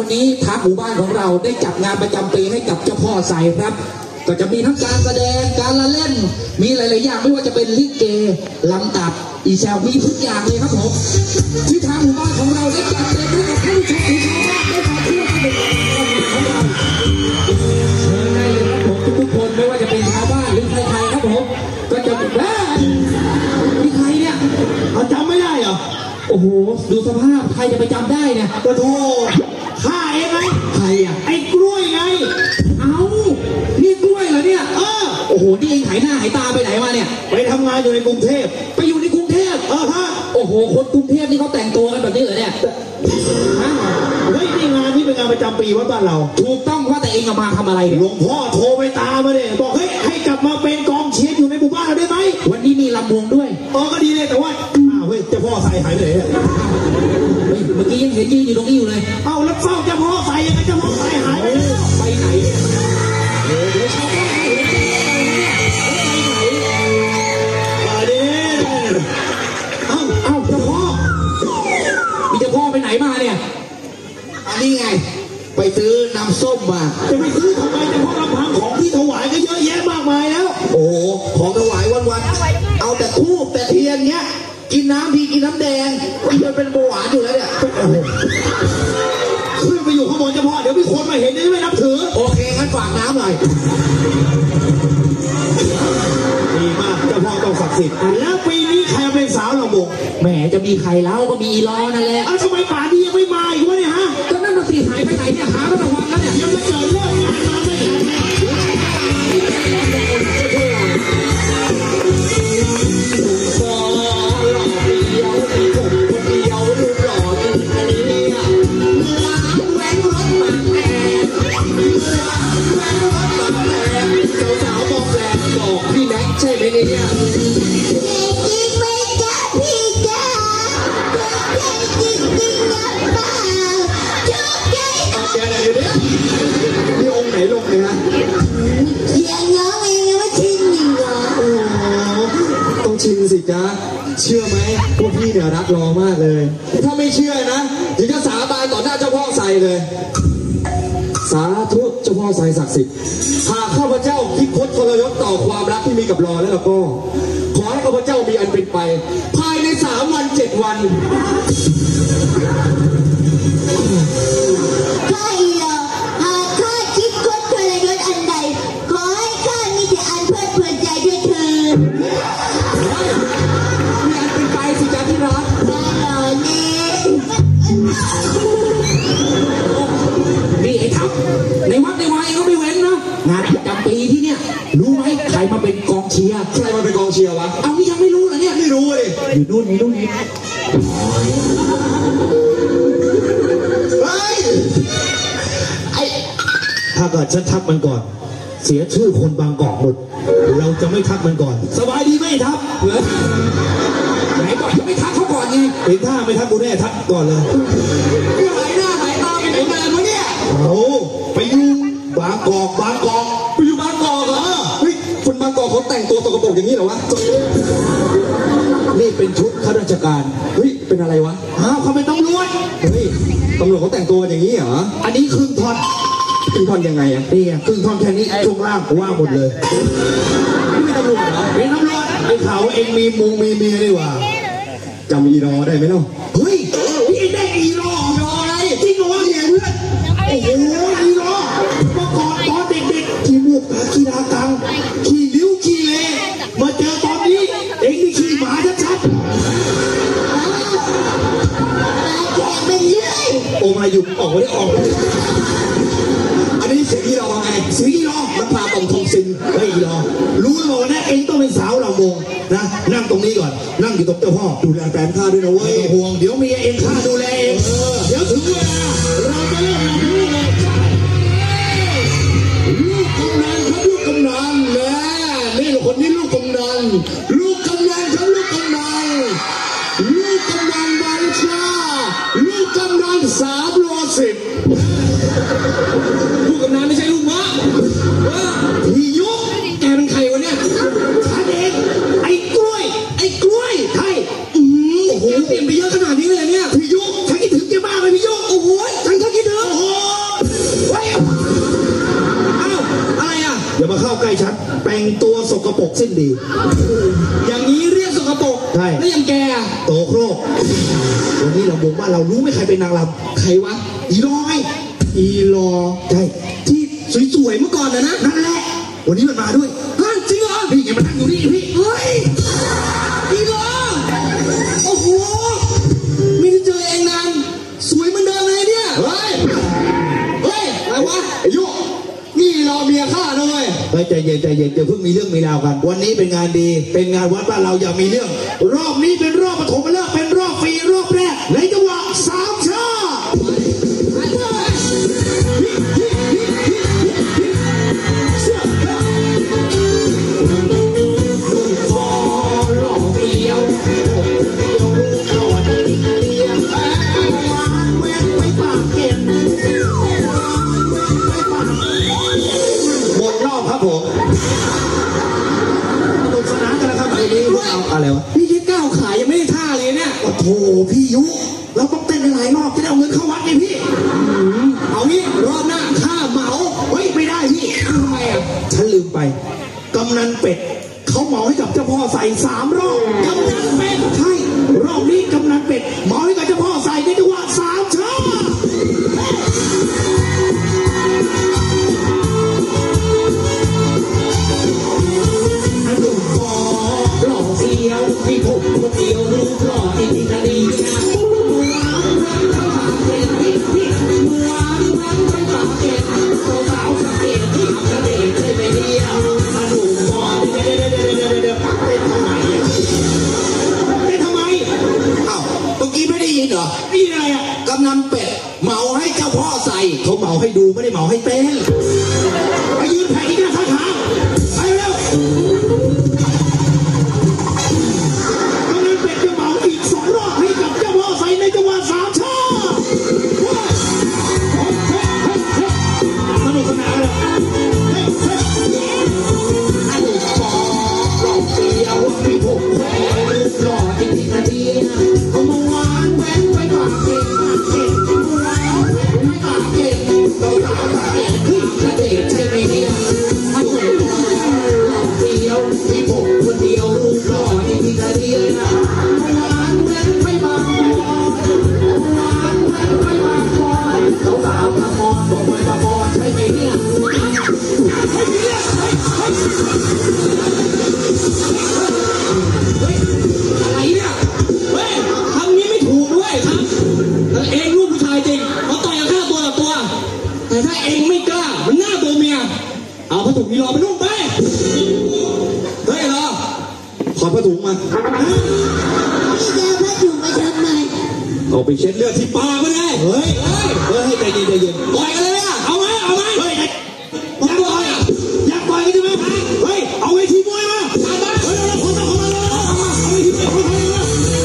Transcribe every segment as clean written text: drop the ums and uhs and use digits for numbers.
นี้ทางหมู่บ้านของเราได้จัดงานประจำปีให้กับเจ้าพ่อไสครับก็จะมีทั้งการแสดงการละเล่นมีหลายๆอย่างไม่ว่าจะเป็นลิเกลำตัดอีแซวมีทุกอย่างเลยครับผมที่ทางหมู่บ้านของเราได้จัดเต็มให้กับผู้ชมที่ชาวบ้านได้มาเที่ยวสนุกของเราเชิญได้เลยครับผมทุกๆคนไม่ว่าจะเป็นชาวบ้านหรือใครๆครับผมก็จะมีใครเนี่ยเขาจำไม่ได้เหรอโอ้โหดูสภาพใครจะไปจำได้เนี่ยกระโถข้าเองไงใครอ่ะไอ้กล้วยไงเอ้านี่กล้วยเหรอเนี่ยโอ้โหนี่เองหายหน้าหายตาไปไหนมาเนี่ยไปทำงานอยู่ในกรุงเทพไปอยู่ในกรุงเทพฮะโอ้โหคนกรุงเทพนี่เขาแต่งตัวกันแบบนี้เหรอเนี่ยเฮ้ยนี่งานนี้เป็นงานประจำปีวัดบ้านเราถูกต้องว่าแต่เองมาทำอะไรหลวงพ่อโทรไปตามมาเนี่ยบอกเฮ้ยให้กลับมาเป็นกองเชียร์อยู่ในหมู่บ้านเราได้ไหมวันนี้มีลำวงด้วยก็ดีเลยแต่ว่าเฮ้ยเจ้าพ่อใส่หายไปไหนเนี่ยเมื่อกี้ยังเห็นยืนอยู่ตรงนี้อยู่เลยแล้วเฝ้าเจ้าพ่อใส่ยังไงเจ้าพ่อใส่หายไปไปไหนเดี๋ยวชาวบ้านเห็นไปเจ้าพ่อมีเจ้าพ่อไปไหนมาเนี่ยอันนี้ไงไปซื้อน้ำส้มมาจะไปซื้อทำไมเจ้าพ่อลำพังของที่ถวายก็เยอะแยะมากมายแล้วโอ้ของถวายวันๆเอาแต่ธูปแต่เทียนเงี้ยกินน้ำดีกินน้ำแดงมันเป็นเบาหวานอยู่แล้วเนี่ยขึ้นไปอยู่ข้างบนเจ้าพ่อเดี๋ยวมีคนมาเห็นจะไม่นับถือโอเคงั้นฝากน้ำหน่อยดีมากเจ้าพ่อต้องศักดิ์สิทธิ์แล้วปีนี้ใครเป็นสาวลำวงแหมจะมีใครแล้วก็มีอีล้อนั่นแหละทำไมป่าดียังไม่มาอีกวะเนี่ยฮะก็นั่นมันตีหายไปไหนเนี่ยหาไม่ระวังแล้วเนี่ยยังจะเกิดเรื่องงานมาไม่พี่แม็กใช่ไหมเนี่ยจริงไหมจ๊ะพี่จ๊ะจริงนะเปล่าจุ๊บใจนี่องค์ไหนลงเลยฮะยังน้องเองยังไม่ชินอีกเหรอโอ้ต้องชินสิจ๊ะเชื่อไหมพวกพี่เนี่ยรักรอมากเลยถ้าไม่เชื่อนะถึงจะสาบานต่อหน้าเจ้าพ่อไสเลยสาธุเจ้าพ่อไสศักดิ์สิทธิ์หากข้าพเจ้าคิดคดทรยศต่อความรักที่มีกับรอแล้วก็ขอให้ข้าพเจ้ามีอันเป็นไปภายใน3 วัน 7 วันข้าอีหลอหากข้าคิดคดทรยศอันใดขอให้ข้ามีแต่อันเพลิดเพลินใจด้วยเถิดมีอันเป็นไปสิจ๊ะที่รักบ้าหล่อเน่นี่ไอ้ทับในวัดในวายก็ไม่เว้นนะงานประจำปีที่เนี่ยรู้ไหมใครมาเป็นกองเชียร์ใครมาเป็นกองเชียร์วะเอานี่ยังไม่รู้เหรอเนี่ยไม่รู้เลยอยู่นู่นนี่นู่นนี่ถ้าเกิดฉันทักมันก่อนเสียชื่อคนบางกอกหมดเราจะไม่ทักมันก่อนสบายดีไม่ทักไหนบอกจะไม่ทักเขาก่อนไงเห็นท่าไม่ทักกูแน่ทักก่อนเลยหายหน้าหายตาไปไหนมาเมื่อเนี่ยไปอยู่บางกอกไปอยู่บางกอกเหรอเฮ้ยคนบางกอกเขาแต่งตัวสกปรกอย่างนี้เหรอวะนี่เป็นชุดข้าราชการเฮ้ยเป็นอะไรวะเขาเป็นตำรวจเฮ้ยตำรวจเขาแต่งตัวอย่างนี้เหรออันนี้ครึ่งท่อนยังไงอ่ะนี่ครึ่งท่อนแค่นี้ช่วงล่างว่างหมดเลยไม่ตำรวจเหรอเป็นตำรวจไอ้เขาเองมีมีเมียดีกว่าจำอีรอได้ไหมเนาะเฮ้ยพี่ได้อีรออะไรจริงเหรอเนี่ยเพื่อนโอ้โหอีรอเมื่อก่อนตอนเด็กๆที่มูกตาขี้ดากังขี้ลิ้วขี้เลมาเจอตอนนี้เองนี่ขี้หมาชัดๆแกเป็นเรื่อยโอ้มาหยุดออกไม่ได้ออกอันนี้เสียงอีรอไงเสียงอีรอมันพาตรงทงซิงเฮ้ยอีรอรู้แล้วบอกนะเองต้องเป็นสาวลำวงนะนั่งตรงนี้ก่อนนั่งอยู่ตรงเจ้าพ่อดูแลแฟนข้าด้วยนะเว้ยห่วงเดี๋ยวเมียเองข้าดูแลเองเดี๋ยวถึงเวลาเราจะเริ่มทำลูกกำนันครับลูกกำนันแม่นี่คนนี้ลูกกำนันลูกกำนันครับลูกกำนันลูกกำนันบางชาลูกกำนัน3 โล 10 ลูกกำนันไม่ใช่ลูกมะพี่ยุกแกเป็นใครวะเนี่ยฉันเองไอ้กล้วยใช่โอ้โหเปลี่ยนไปเยอะขนาดนี้เลยเนี่ยพี่อย่ามาเข้าใกล้ฉันแต่งตัวสกปรกสิ้นดีอย่างนี้เรียกสกปรกใช่แล้วอย่างแกอะโตโครกวันนี้เราวงบ้านเรารู้ไหมใครเป็นนางรใครวะำอีลอยอีลอใช่ที่สวยๆเมื่อก่อนนะนั่นแหละ วันนี้มันมาด้วยฮะจริงเหรอนี่ไงมันนั่งอยู่นี่พี่เฮ้ยอีลอโอ้โหไม่ได้เจอเองนานสวยเหมือนเดิมเลยเนี่ยเฮ้ย เฮ้ย อะไรวะไอายุ นี่รอเมียข้านะเว้ยเฮ้ยใจเย็นใจเย็นอย่าเพิ่งมีเรื่องมีราวกัน วันนี้เป็นงานดี เป็นงานวัดบ้านเราอย่ามีเรื่อง รอบนี้เป็นรอบปฐมฤกษ์เป็นรอบฟรีรอบแรกในจังหวะสามชาหมดรอบครับผมสนุกสนานกันแล้วครับไอ้นี่พวกเราอะไรวะพี่แค่ก้าวขายังไม่ได้ท่าเลยเนี่ยโอ้โหพี่ยุ เราต้องเต้นกันหลายรอบจะได้เอาเงินเข้าวัดไงพี่เอางี้รอบหน้าข้าเหมาเฮ้ยไม่ได้พี่ทำไมอ่ะฉันลืมไป กำนันเป็ดเขาเหมาให้กับเจ้าพ่อใส่3 รอบ กำนันเป็ดใช่ รอบนี้กำนันเป็ดเหมาให้กับเจ้าพ่อใส่ในจังหวะ3 ชาหนุ่มฟอหล่อเฟี้ยวมีผมคนเดียวรูปหล่อจริงๆนะดีนะเหรอนี่อะไรอ่ะกำนันเป็ดเหมาให้เจ้าพ่อใส่เขาเหมาให้ดูไม่ได้เหมาให้เต้นไปยืนแผ่อีกหน้าขาไปเร็วกำนันเป็ดจะเหมาอีก2 รอบให้กับเจ้าพ่อใส่ในจังหวะ3 ชาสนุกสนานเลยอันนี้ฟอหล่อเฟี้ยวมีผมแหวนหล่อจริงๆนะดีนะเขามาวานแหวนไปปากเก่งมากเก่งปากเก่งเราสาวปากเก่งขึ้นกระเดชใช่ไหมเนี่ยอันนี้ฟอหล่อเฟี้ยวมีผมคนเดียวรูปหล่อจริงๆนะดีนะมาวานแหวนไปปากเก่งเราสาวปากมอนบอกไปปากมอนใช่ไหมเนี่ยอะไรเนี่ยเฮ้ยทำนี้ไม่ถูกด้วยครับเองลูกผู้ชายจริงเขาต่อยกันฆ่าตัวต่อตัวแต่ถ้าเองไม่กล้ามันหน้าตัวเมียเอาผ้าถุงมีรอไปนุ่งไปเฮ้ยรอขอผ้าถุงมาพี่จะเอาผ้าถุงมาทำไมเอาไปเช็ดเลือดที่ปากก็ได้เฮ้ยใจเย็นใจเย็นปล่อยกันเลยอ่ะ เอาไหมเอาไหมเฮ้ยอยากปล่อยอยากปล่อยกันใช่ไหมเฮ้ยเอาเวทีมวยมาเฮ้ยเราคนต้องเข้ามาเลยเอาเวทีมวยเข้ามาเลย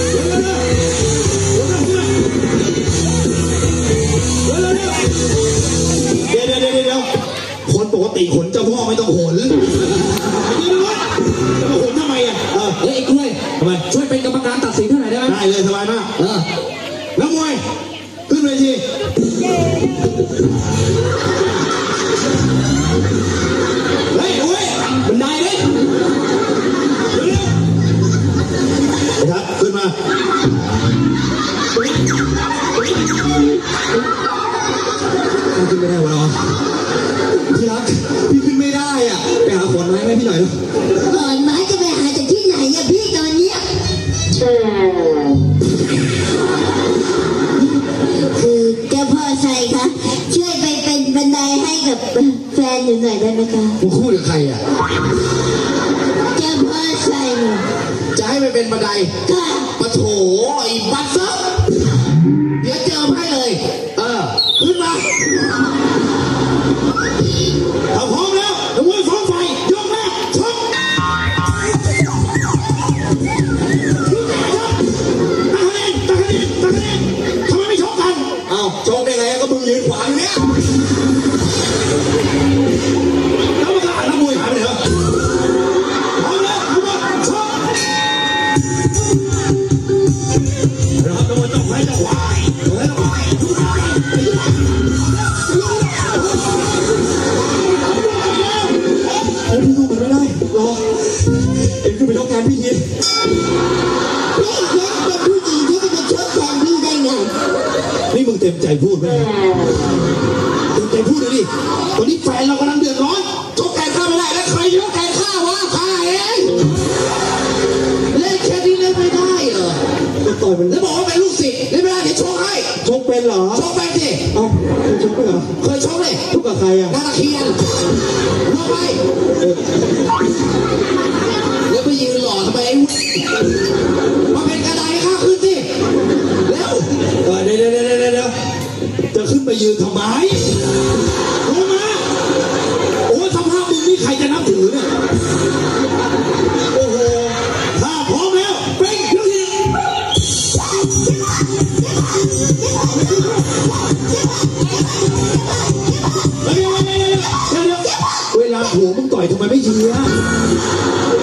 เดี๋ยวคนปกติขนเจ้าพ่อไม่ต้องขนจะมาขนทำไมอ่ะเฮ้ยไอ้กล้วยทำไมช่วยเป็นกรรมการตัดสินเท่าไหร่ได้ไหมได้เลยสบายมากนันักมวยขึ้นเวทีเฮ้ยโอ้ยบันไดเลยเร็วครับขึ้นมาขึ้นไม่ได้วะเนาะที่รัก พี่ขึ้นไม่ได้อ่ะ ไปหาขอนไม้ให้พี่หน่อยก่อนไม้จะไปหาจากที่ไหนอะพี่ตอนเนี้ยคือเจ้าพ่อใส่คะช่วยไปเป็นบันไดให้กับแฟนหนูหน่อยได้ไหมคะมึงพูดกับใครอ่ะเจ้าพ่อใส่หนูจะให้ไปเป็นบันไดค่ะปะโถไอ้บัตรซับเดี๋ยวเจิมให้เลย ขึ้นมาเอาพร้อมแล้วนักมวยสองฝ่ายยกแรกชกตั้งคะแนนทำไมไม่ชกกันเอาโชคได้ไงก็มึงยืนขวางอยู่เนี่ยแล้วมันก็อ่านนักมวยหายไปไหนวะพร้อมแล้วนักมวยชกนะครับนักมวยต้องไฟจะควายทุกคนเต็มใจพูดไหมเต็มใจพูดเลยดิตอนนี้แฟนเรากำลังเดือดร้อนชกแขนข้าไม่ได้แล้วใครยกแขนข้าวะข้าเองเล่นแค่นี้เล่นไม่ได้เหรอก็ต่อยมันแล้วบอกว่าเป็นลูกศิษย์เล่นไม่ได้เดี๋ยวชกให้ชกเป็นเหรอชกไปสิเอ้าเคยชกไหมเหรอเคยชกเลยชกกับใครอ่ะนาตะเคียนลงไปแล้วไปยืนหล่อทำไมไอ้มาเป็นกระไดข้าขึ้นสิเร็วเดี๋ยวจะขึ้นไปยืนทำไมลงมาโอ้สภาพมึงนี่ใครจะนับถือเนี่ยโอ้โหถ้าพร้อมแล้วเป็นเครื่องยิงเวลาโหมึงต่อยทำไมไม่เชียร์